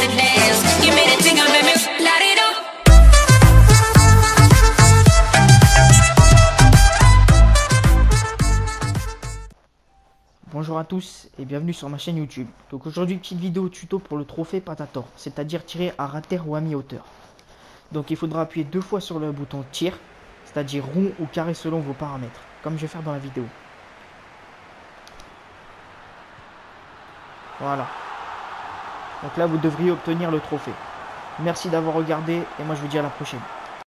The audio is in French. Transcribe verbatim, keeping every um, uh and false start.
the dance. You made it tingle, baby. Light it up. Bonjour à tous et bienvenue sur ma chaîne YouTube. Donc aujourd'hui, petite vidéo tuto pour le trophée Patator, c'est-à-dire tirer à rater ou à mi-hauteur. Donc il faudra appuyer deux fois sur le bouton tir, c'est-à-dire rond ou carré selon vos paramètres, comme je vais faire dans la vidéo. Voilà. Donc là vous devriez obtenir le trophée. Merci d'avoir regardé et moi je vous dis à la prochaine.